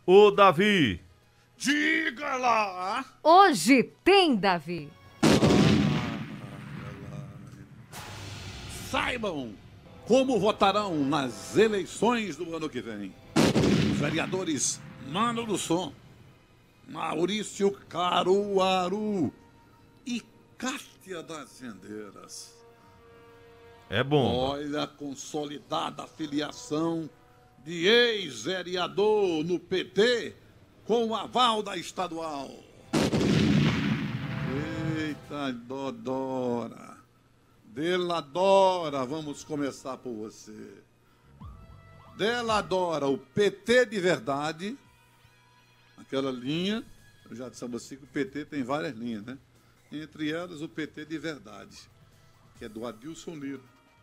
Ô, Davi. Diga lá! Hoje tem, Davi. Saibam como votarão nas eleições do ano que vem. Os vereadores Mano do Som, Maurício Caruaru e Cátia das Rendeiras. É bom. Olha a consolidada filiação de ex-vereador no PT com o aval da estadual. Eita, Dodora. Deladora, vamos começar por você. Deladora, o PT de verdade, aquela linha, eu já disse a você que o PT tem várias linhas, né? Entre elas o PT de verdade, que é do Adilson Lira.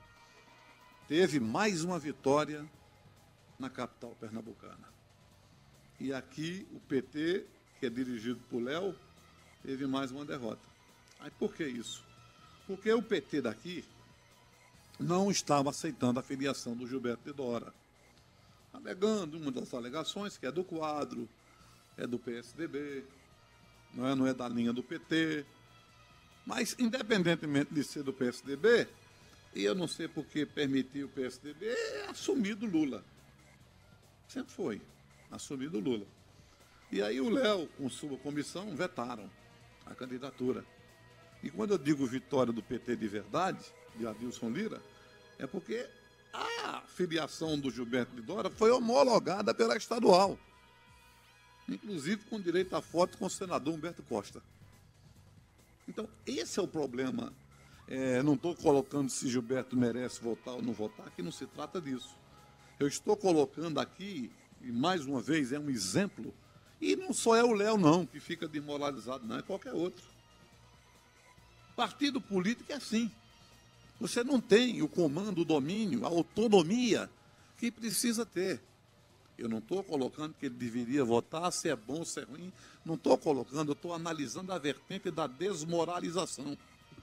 Teve mais uma vitória na capital pernambucana. E aqui o PT, que é dirigido por Léo, teve mais uma derrota. Aí por que isso? Porque o PT daqui não estava aceitando a filiação do Gilberto de Dora. Alegando uma das alegações, que é do quadro, é do PSDB, não é da linha do PT. Mas, independentemente de ser do PSDB, e eu não sei por que permitiu o PSDB, é assumido Lula. Sempre foi assumido Lula. E aí o Léo, com sua comissão, vetaram a candidatura. E quando eu digo vitória do PT de verdade, de Adilson Lira, é porque a filiação do Gilberto de Dora foi homologada pela estadual. Inclusive com direito à foto com o senador Humberto Costa. Então, esse é o problema. Não estou colocando se Gilberto merece votar ou não votar, que não se trata disso. Eu estou colocando aqui, e mais uma vez é um exemplo, e não só é o Léo não, que fica desmoralizado, não, é qualquer outro. Partido político é assim. Você não tem o comando, o domínio, a autonomia que precisa ter. Eu não estou colocando que ele deveria votar, se é bom, se é ruim. Não estou colocando, eu estou analisando a vertente da desmoralização.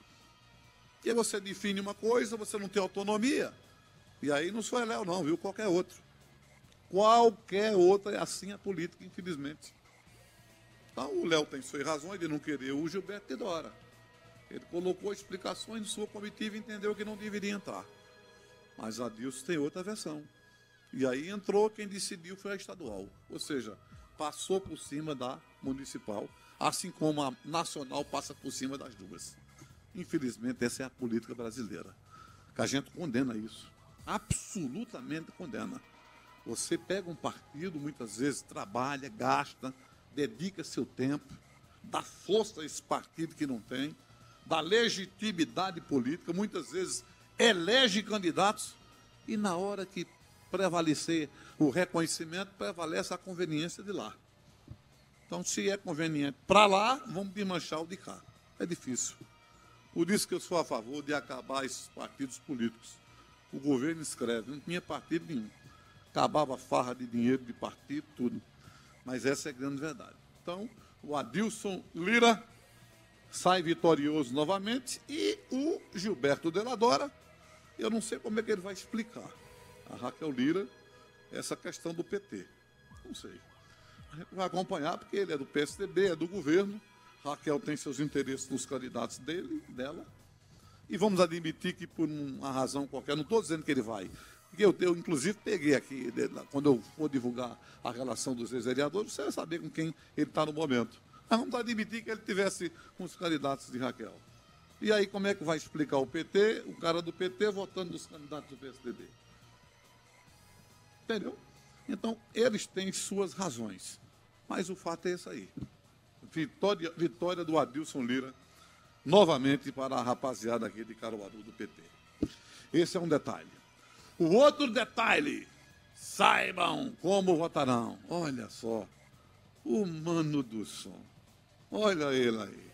E você define uma coisa, você não tem autonomia. E aí não sou eu, Léo, não, viu? Qualquer outro. Qualquer outra é assim a política, infelizmente. Então o Léo tem suas razões de não querer o Gilberto de Dora. Ele colocou explicações de sua comitiva e entendeu que não deveria entrar. Mas a Adilson tem outra versão. E aí entrou, quem decidiu foi a estadual. Ou seja, passou por cima da municipal, assim como a nacional passa por cima das duas. Infelizmente, essa é a política brasileira. Que a gente condena isso. Absolutamente condena. Você pega um partido, muitas vezes trabalha, gasta, dedica seu tempo, dá força a esse partido que não tem, dá legitimidade política, muitas vezes elege candidatos e na hora que prevalecer o reconhecimento, prevalece a conveniência de lá. Então, se é conveniente para lá, vamos desmanchar o de cá. É difícil. Por isso que eu sou a favor de acabar esses partidos políticos. O governo escreve, não tinha partido nenhum. Acabava a farra de dinheiro de partido, tudo. Mas essa é a grande verdade. Então, o Adilson Lira sai vitorioso novamente e o Gilberto Deladora, eu não sei como é que ele vai explicar a Raquel Lira essa questão do PT. Não sei. A gente vai acompanhar porque ele é do PSDB, é do governo. Raquel tem seus interesses nos candidatos dela. E vamos admitir que por uma razão qualquer, não estou dizendo que ele vai, porque eu inclusive peguei aqui, quando eu for divulgar a relação dos ex-vereadores, você vai saber com quem ele está no momento. Mas vamos admitir que ele tivesse com os candidatos de Raquel. E aí como é que vai explicar o PT, o cara do PT votando nos candidatos do PSDB? Entendeu? Então, eles têm suas razões. Mas o fato é esse aí. Vitória do Adilson Lira, novamente para a rapaziada aqui de Caruaru do PT. Esse é um detalhe. O outro detalhe, saibam como votarão. Olha só, o Mano do Som. Olha ele aí.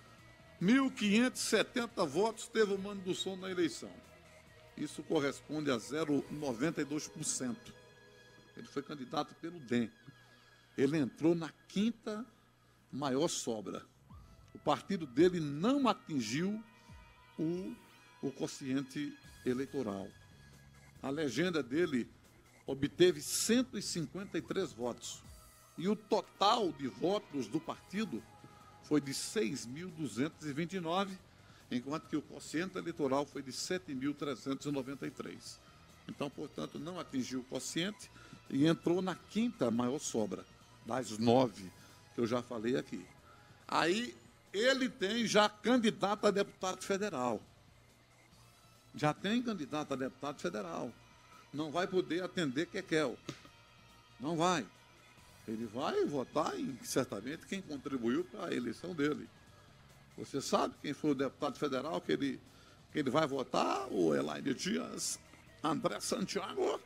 1.570 votos teve o Mano do Som na eleição. Isso corresponde a 0,92%. Ele foi candidato pelo DEM. Ele entrou na quinta maior sobra. O partido dele não atingiu o quociente eleitoral. A legenda dele obteve 153 votos. E o total de votos do partido foi de 6.229, enquanto que o quociente eleitoral foi de 7.393. Então, portanto, não atingiu o quociente e entrou na quinta maior sobra, das 9 que eu já falei aqui. Aí, ele tem já candidato a deputado federal. Já tem candidato a deputado federal. Não vai poder atender Kekel. Não vai. Ele vai votar em, certamente, quem contribuiu para a eleição dele. Você sabe quem foi o deputado federal que ele vai votar? O Elaine Dias, André Santiago.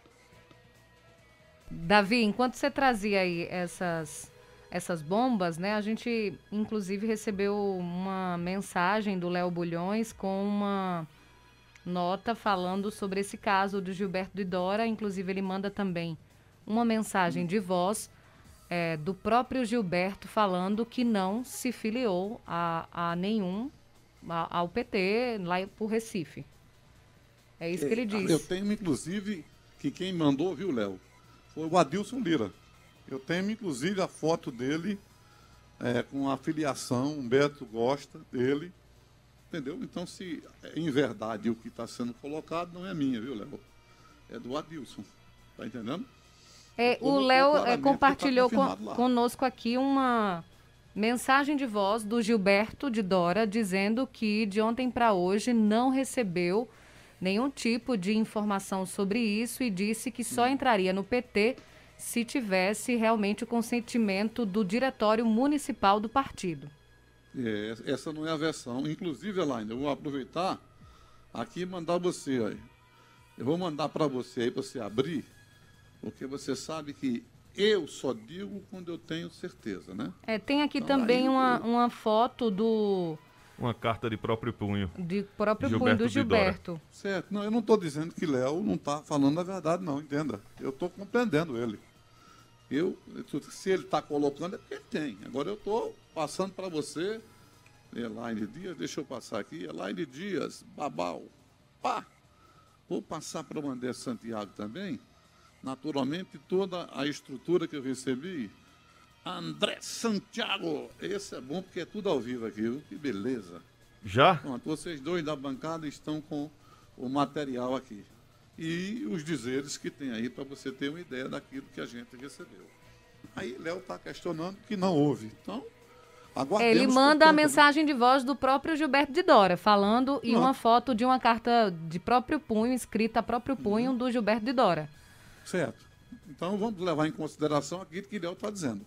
Davi, enquanto você trazia aí essas bombas, né? A gente, inclusive, recebeu uma mensagem do Léo Bulhões com uma nota falando sobre esse caso do Gilberto de Dora. Inclusive, ele manda também uma mensagem de voz do próprio Gilberto falando que não se filiou ao PT lá por Recife. É isso que ele diz. Eu tenho, inclusive, que quem mandou, viu, Léo, foi o Adilson Lira. Eu tenho, inclusive, a foto dele com a filiação, Humberto gosta dele, entendeu? Então, se em verdade o que está sendo colocado não é minha, viu, Léo? É do Adilson, tá entendendo? O Léo compartilhou conosco aqui uma mensagem de voz do Gilberto de Dora dizendo que de ontem para hoje não recebeu nenhum tipo de informação sobre isso e disse que só entraria no PT se tivesse realmente o consentimento do diretório municipal do partido. Essa não é a versão. Inclusive, Elaine, eu vou aproveitar aqui e mandar você. Aí. Eu vou mandar para você aí, para você abrir, porque você sabe que eu só digo quando eu tenho certeza, né? Tem aqui então, também uma foto do... Uma carta de próprio punho. De próprio punho do Gilberto. Certo. Não, eu não estou dizendo que Léo não está falando a verdade, não, entenda. Eu estou compreendendo ele. Se ele está colocando, é porque ele tem. Agora eu estou passando para você, Elaine Dias, deixa eu passar aqui, Elaine Dias, Babau, pá. Vou passar para o André Santiago também. Naturalmente, toda a estrutura que eu recebi. André Santiago, esse é bom porque é tudo ao vivo aqui, viu? Que beleza. Já? Pronto, vocês dois da bancada estão com o material aqui. E os dizeres que tem aí para você ter uma ideia daquilo que a gente recebeu. Aí Léo está questionando que não houve. Então, aguardemos. Ele manda a mensagem de voz do próprio Gilberto de Dora, falando e uma foto de uma carta de próprio punho, escrita a próprio punho do Gilberto de Dora. Certo. Então vamos levar em consideração aquilo que Léo está dizendo.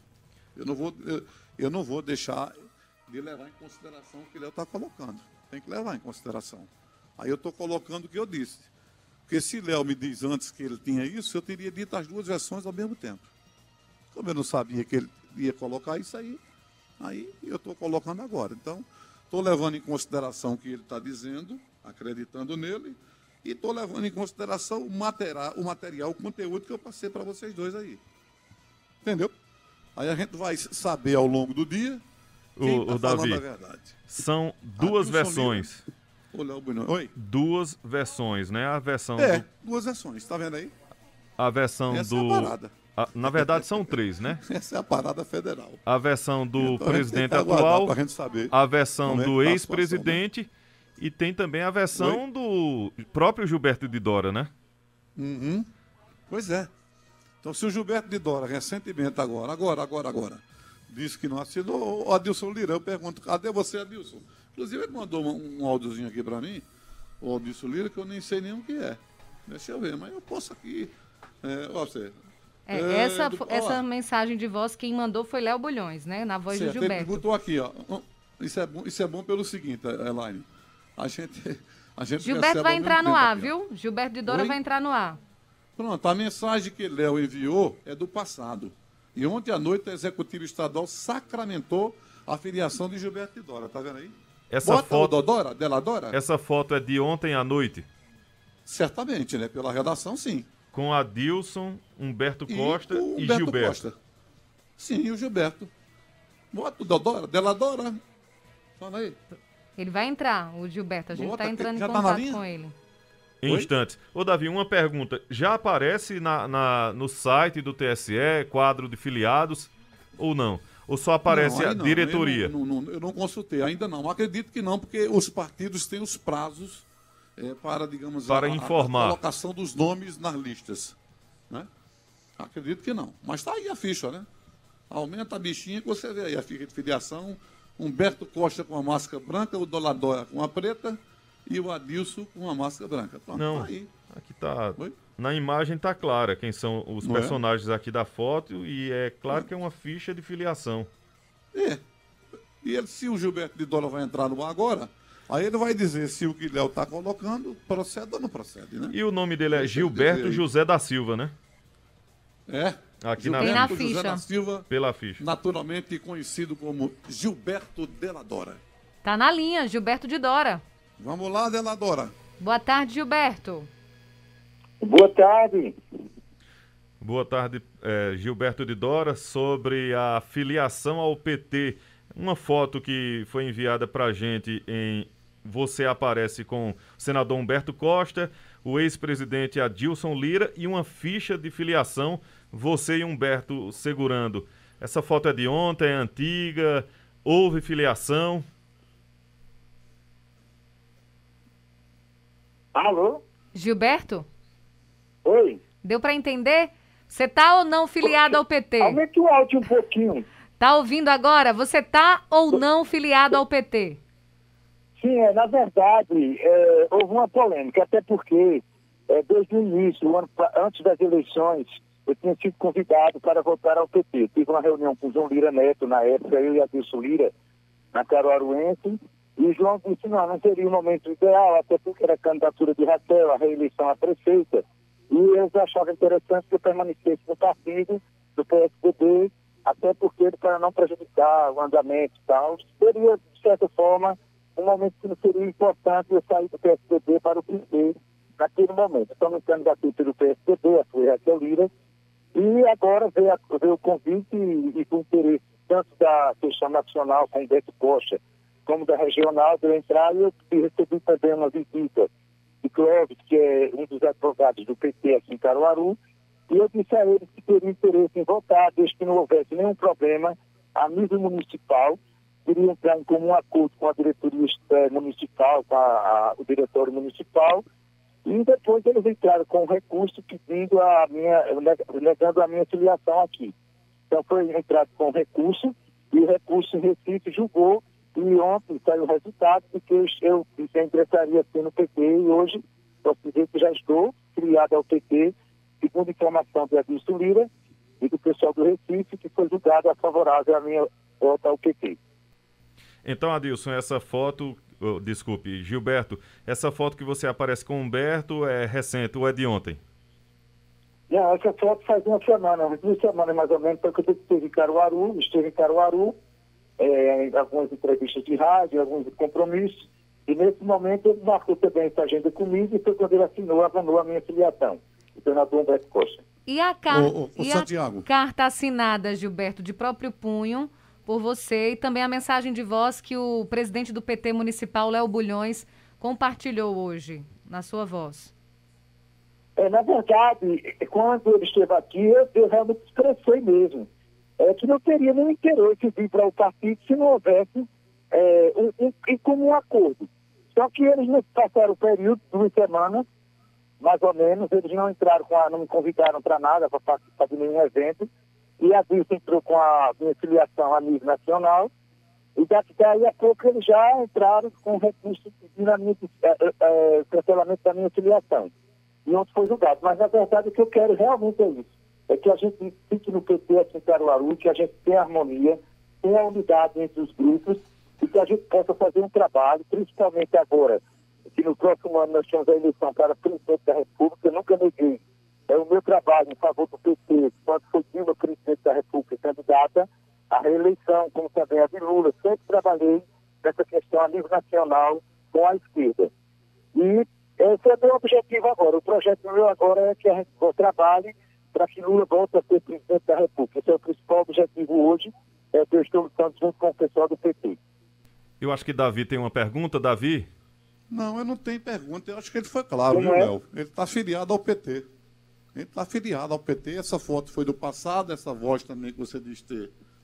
Eu não vou deixar de levar em consideração o que Léo está colocando. Tem que levar em consideração. Aí eu estou colocando o que eu disse. Porque se Léo me diz antes que ele tinha isso, eu teria dito as duas versões ao mesmo tempo. Como eu não sabia que ele ia colocar isso aí eu estou colocando agora. Então, estou levando em consideração o que ele está dizendo, acreditando nele, e estou levando em consideração o material, o conteúdo que eu passei para vocês dois aí. Entendeu? Aí a gente vai saber ao longo do dia quem está falando a verdade. São duas versões. Oi? Duas versões, né? A versão duas versões, está vendo aí? A versão Essa é a parada. Na verdade, são três, né? Essa é a parada federal. A versão do presidente atual, pra gente saber a versão do ex-presidente e tem também a versão do próprio Gilberto de Dora, né? Uhum. Pois é. Então, se o Gilberto de Dora, recentemente agora, disse que não assinou, o Adilson Lira, eu pergunto, cadê você, Adilson? Inclusive, ele mandou um áudiozinho aqui para mim, o Adilson Lira, que eu nem sei nem o que é. Deixa eu ver, mas eu posso aqui... Essa mensagem de voz, quem mandou foi Léo Bulhões, né? Na voz do Gilberto. Ele botou aqui, ó. Isso é bom pelo seguinte, Elaine. A gente Gilberto vai entrar no ar, viu? Gilberto de Dora vai entrar no ar. Pronto, a mensagem que Léo enviou é do passado. E ontem à noite a Executiva Estadual sacramentou a filiação de Gilberto de Dora, tá vendo aí? Essa foto dela Dora? Essa foto é de ontem à noite? Certamente, né? Pela redação, sim. Com Adilson, Humberto Costa e Gilberto. Costa. Sim, e o Gilberto. Bota o Dora, dela Dora. Fala aí. Ele vai entrar, o Gilberto. A gente está entrando em contato com ele. Em instantes. Ô, Davi, uma pergunta. Já aparece no site do TSE, quadro de filiados, ou não? Ou só aparece não, a diretoria? Eu não consultei, ainda não. Acredito que não, porque os partidos têm os prazos para, digamos, para informar a colocação dos nomes nas listas. Né? Acredito que não. Mas está aí a ficha, né? Aumenta a bichinha que você vê aí a ficha de filiação. Humberto Costa com a máscara branca, o Doladora com a preta e o Adilson com a máscara branca. Pronto, não, tá aí. Aqui tá. Oi? Na imagem tá clara quem são os personagens aqui da foto e é claro que é uma ficha de filiação. E se o Gilberto de Dora vai entrar no ar agora, aí ele vai dizer se o que Léo está colocando procede ou não procede, né? E o nome dele é Gilberto José da Silva, né? Aqui na José ficha. da Silva, pela ficha. naturalmente conhecido como Gilberto Della Dora. Tá na linha, Gilberto de Dora. Vamos lá, Della Dora. Boa tarde, Gilberto. Boa tarde. Boa tarde, Gilberto de Dora, sobre a filiação ao PT. Uma foto que foi enviada para a gente você aparece com o senador Humberto Costa, o ex-presidente Adilson Lira e uma ficha de filiação, você e Humberto segurando. Essa foto é de ontem, é antiga, houve filiação? Alô? Gilberto? Oi. Deu para entender? Você tá ou não filiado ao PT? Aumenta o áudio um pouquinho. Tá ouvindo agora? Você tá ou não filiado ao PT? Sim, na verdade, houve uma polêmica, até porque desde o início, antes das eleições, eu tinha sido convidado para votar ao PT. Tive uma reunião com o João Lira Neto, na época, eu e a Adilson Lira, na Caruaruense, e o João disse, não seria o momento ideal, até porque era a candidatura de Raquel, a reeleição à prefeita, e eu achava interessante que eu permanecesse no partido, do PSDB, até porque, para não prejudicar o andamento e tal, seria, de certa forma, um momento que não seria importante eu sair do PSDB para o PT naquele momento. Então, me candidatei pelo PSDB, a foi Raquel Lira, e agora veio o convite e o interesse tanto da questão nacional com o Humberto Costa, como da regional, de eu entrar, e eu recebi também uma visita de Clóvis, que é um dos advogados do PT aqui em Caruaru, e eu disse a ele que teria interesse em votar, desde que não houvesse nenhum problema a nível municipal, queria entrar em comum acordo com a diretoria municipal, com o diretório municipal, e depois eles entraram com um recurso pedindo negando a minha filiação aqui. Então foi entrado com recurso, e o recurso em Recife julgou, e ontem saiu o resultado de que eu ingressaria assim no PT, e hoje posso dizer que já estou filiado ao PT, segundo informação do Adilson Lira e do pessoal do Recife, que foi julgado a favorável à minha volta ao PT. Então, Adilson, essa foto, desculpe, Gilberto, essa foto que você aparece com o Humberto é recente ou é de ontem? Não, essa foto faz uma semana, umas 2 semanas mais ou menos, porque eu esteve em Caruaru, algumas entrevistas de rádio, alguns compromissos, e nesse momento ele marcou também essa agenda comigo, e foi quando ele avanou a minha filiação, o senador Humberto Costa. E a Santiago, carta assinada, Gilberto, de próprio punho, por você, e também a mensagem de voz que o presidente do PT municipal, Léo Bulhões, compartilhou hoje, na sua voz. Na verdade, quando ele esteve aqui, eu realmente expressei mesmo. Que não teria nenhum interesse de vir para o partido se não houvesse como um acordo. Só que eles não passaram o período, 2 semanas, mais ou menos, eles não entraram não me convidaram para nada, para participar de nenhum evento, e a Dilson entrou com a minha filiação a nível nacional, e daí a pouco eles já entraram com recurso de cancelamento da minha filiação. E ontem foi julgado. Mas, na verdade, o que eu quero realmente é isso. É que a gente fique no PT aqui em Caruaru, que a gente tenha harmonia, tenha unidade entre os grupos, e que a gente possa fazer um trabalho, principalmente agora, que no próximo ano nós temos a eleição para presidente da República. Eu nunca neguei. É o meu trabalho em favor do PT, quando foi Dilma presidente da República candidata, a reeleição, como também a de Lula, sempre trabalhei nessa questão a nível nacional com a esquerda. E esse é o meu objetivo agora. O projeto meu agora é que a gente trabalhe para que Lula volte a ser presidente da República. Esse é o principal objetivo hoje, que eu estou lutando junto com o pessoal do PT. Eu acho que Davi tem uma pergunta, Davi? Não, eu não tenho pergunta. Eu acho que ele foi claro, viu, Léo? Ele está filiado ao PT. Ele está filiado ao PT. Essa foto foi do passado, essa voz também que você disse ter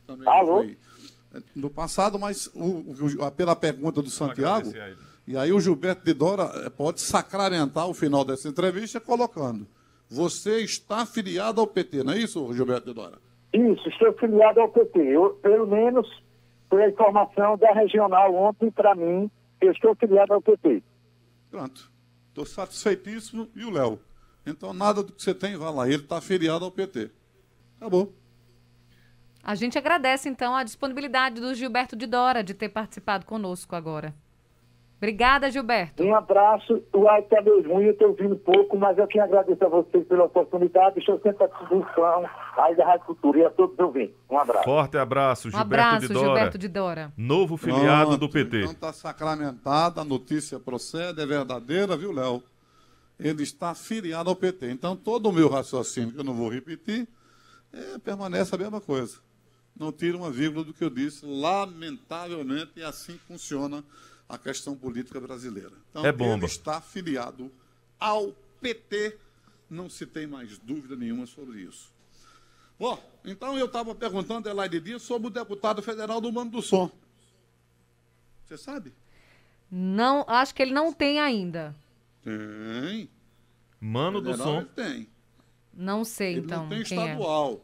também Alô? foi no passado, mas pela pergunta do Santiago, e aí o Gilberto de Dora pode sacramentar o final dessa entrevista colocando: você está afiliado ao PT, não é isso, Gilberto de Dora? Isso, estou filiado ao PT. Eu, pelo menos, foi a informação da regional ontem para mim, eu estou filiado ao PT. Pronto. Estou satisfeitíssimo. E o Léo? Então, nada do que você tem, vai lá. Ele está afiliado ao PT. Acabou. A gente agradece, então, a disponibilidade do Gilberto de Dora de ter participado conosco agora. Obrigada, Gilberto. Um abraço. O ar está meio ruim, eu estou ouvindo pouco, mas eu quero agradecer a vocês pela oportunidade. Estou sempre à disposição aí da Rádio Cultura e a todos os ouvintes. Um abraço. Forte abraço, Gilberto de Dora. Novo filiado Pronto, do PT. Então está sacramentada, a notícia procede, é verdadeira, viu, Léo? Ele está filiado ao PT. Então, todo o meu raciocínio, que eu não vou repetir, permanece a mesma coisa. Não tira uma vírgula do que eu disse. Lamentavelmente, assim funciona a questão política brasileira. Então, é bomba. Ele está filiado ao PT, não se tem mais dúvida nenhuma sobre isso. Bom, então eu estava perguntando, Elaide Dias, sobre o deputado federal do Mano do Som. Você sabe? Não, acho que ele não tem ainda. Tem. Mano do Som. Ele tem. Não sei, Ele então, não tem quem estadual.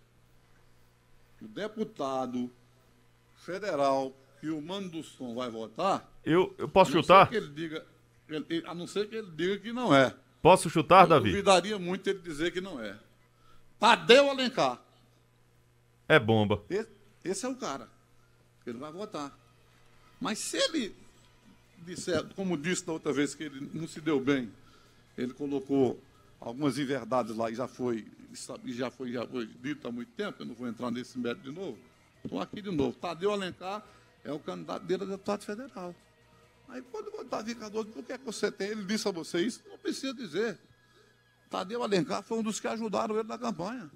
O deputado federal que o Mano do Som vai votar... Eu posso chutar? A não ser que ele diga que não é. Posso chutar, Eu Davi? duvidaria muito ele dizer que não é. Tadeu Alencar. É bomba. Esse é o cara. Ele vai votar. Mas se ele disser, como disse da outra vez, que ele não se deu bem, ele colocou algumas inverdades lá e já foi dito há muito tempo, eu não vou entrar nesse método de novo. Estou aqui de novo. Tadeu Alencar é o candidato dele a deputado federal. Aí quando o Davi Cardoso, por que você tem? Ele disse a você isso? Não precisa dizer. Tadeu Alencar foi um dos que ajudaram ele na campanha.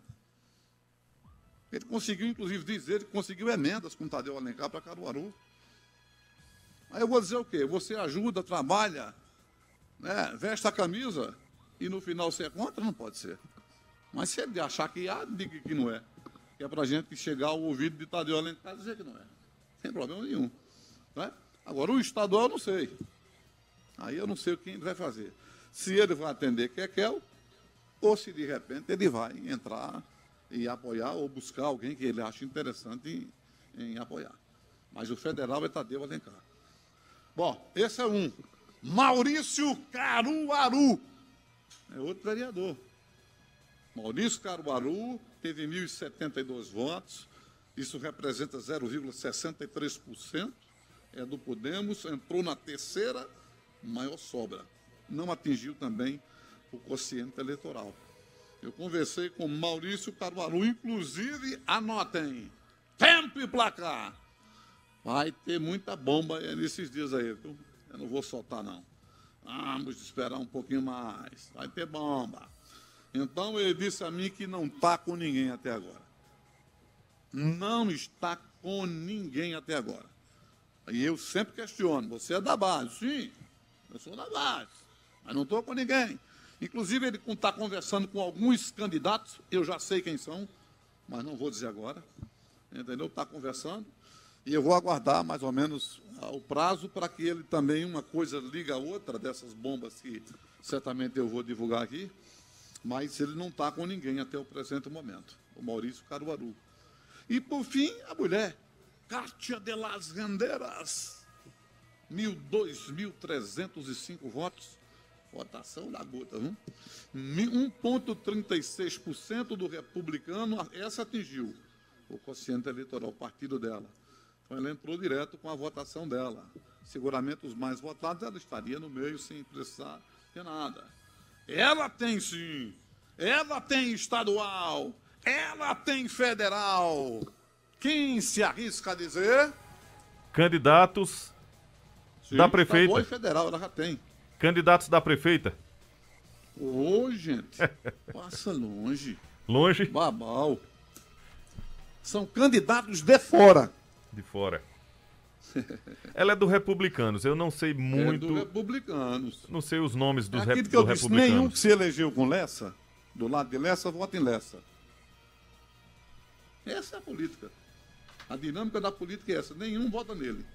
Ele conseguiu, inclusive, dizer que conseguiu emendas com Tadeu Alencar para Caruaru. Aí eu vou dizer o quê? Você ajuda, trabalha, né, veste a camisa e no final você é contra? Não pode ser. Mas se ele achar que há, diga que não é. Que é para a gente chegar ao ouvido de Tadeu Alencar e dizer que não é. Sem problema nenhum. Né? Agora, o estadual eu não sei. Aí eu não sei o que ele vai fazer. Se ele vai atender Kekel, ou se de repente ele vai entrar e apoiar ou buscar alguém que ele acha interessante em apoiar. Mas o federal é Tadeu Alencar. Bom, esse é um. Maurício Caruaru. É outro vereador. Maurício Caruaru teve 1.072 votos. Isso representa 0,63%. É do Podemos, entrou na terceira maior sobra. Não atingiu também o quociente eleitoral. Eu conversei com Maurício Caruaru, inclusive, anotem, tempo e placar. Vai ter muita bomba nesses dias aí, viu? Eu não vou soltar, não. Vamos esperar um pouquinho mais. Vai ter bomba. Então, ele disse a mim que não está com ninguém até agora. Não está com ninguém até agora. E eu sempre questiono, você é da base? Sim, eu sou da base, mas não estou com ninguém. Inclusive, ele está conversando com alguns candidatos, eu já sei quem são, mas não vou dizer agora, entendeu? Está conversando, e eu vou aguardar mais ou menos o prazo para que ele também, uma coisa liga a outra, dessas bombas que certamente eu vou divulgar aqui, mas ele não está com ninguém até o presente momento, o Maurício Caruaru. E, por fim, a mulher, Cátia de las Rendeiras, 2.305 votos, votação da gota, viu? 1,36% do republicano, essa atingiu o quociente eleitoral, o partido dela. Então, ela entrou direto com a votação dela. Seguramente, os mais votados, ela estaria no meio sem precisar de nada. Ela tem, sim, ela tem estadual, ela tem federal. Quem se arrisca a dizer? Candidatos da prefeita. Estadual e federal, ela já tem. Candidatos da prefeita. Ô, gente, passa longe. Longe? Babau. São candidatos de fora. De fora. Ela é do Republicanos, eu não sei muito. É do Republicanos. Não sei os nomes dos Aquilo que eu disse, Republicanos. nenhum que se elegeu com Lessa, do lado de Lessa, vota em Lessa. Essa é a política. A dinâmica da política é essa. Nenhum vota nele.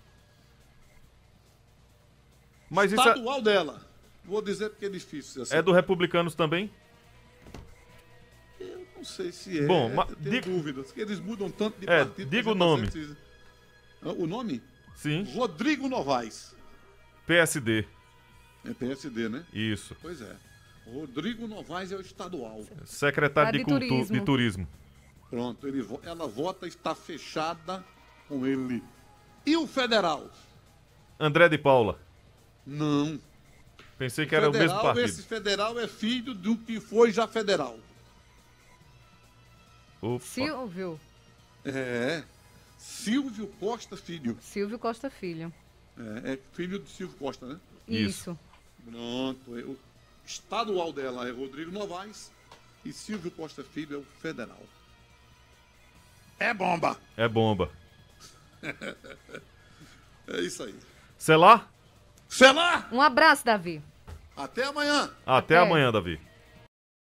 Mas isso Estadual dela. Vou dizer porque é difícil. É do Republicanos também? Eu não sei se é. Bom, tenho dúvidas. Porque eles mudam tanto de partido. Diga o nome. O nome? Sim. Rodrigo Novaes. PSD. É PSD, né? Isso. Pois é. Rodrigo Novaes é o estadual. Secretário de Turismo. Pronto, ela vota, está fechada com ele. E o federal? André de Paula. Não. Pensei que era o mesmo partido. Esse federal é filho do que foi já federal. Opa. Silvio. É. Silvio Costa Filho. Silvio Costa Filho. É filho de Silvio Costa, né? Isso. Pronto. O estadual dela é Rodrigo Novaes e Silvio Costa Filho é o federal. É bomba. É bomba. É isso aí. Sei lá? Sei lá! Um abraço, Davi. Até amanhã. Até amanhã, Davi.